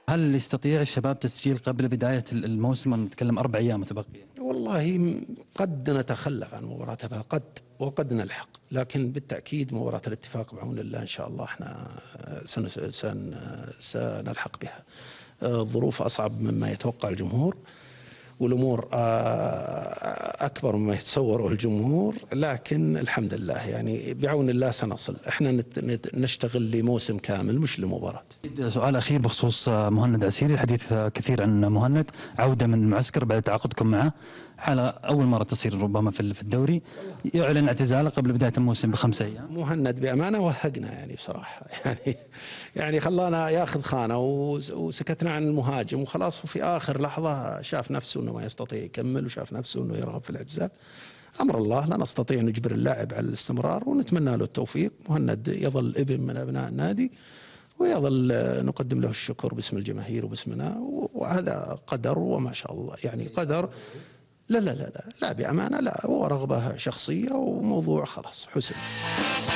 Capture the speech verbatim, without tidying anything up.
هل يستطيع الشباب تسجيل قبل بداية الموسم؟ نتكلم أربع أيام متبقية. والله قد نتخلف عن مباراة تفاهم، قد وقد نلحق، لكن بالتأكيد مباراة الاتفاق بعون الله إن شاء الله احنا سن سن سنلحق بها. الظروف أصعب مما يتوقع الجمهور، والأمور أكبر مما يتصوره الجمهور، لكن الحمد لله يعني بعون الله سنصل. احنا نشتغل لموسم كامل مش لمباراة. سؤال أخير بخصوص مهند عسيري، الحديث كثير عن مهند، عودة من المعسكر بعد تعاقدكم معه، حالة أول مرة تصير ربما في الدوري، يعلن اعتزاله قبل بداية الموسم بخمسة أيام. مهند بأمانة وهقنا يعني بصراحة، يعني يعني خلانا ياخذ خانة وسكتنا عن المهاجم وخلاص، وفي آخر لحظة شاف نفسه أنه ما يستطيع يكمل، وشاف نفسه أنه يرغب في الاعتزال. أمر الله، لا نستطيع نجبر اللاعب على الاستمرار، ونتمنى له التوفيق. مهند يظل ابن من أبناء النادي، ويظل نقدم له الشكر باسم الجماهير وباسمنا، وهذا قدر وما شاء الله يعني قدر. لا لا لا لا, لا بأمانة لا، هو رغبة شخصية وموضوع خلاص حسن.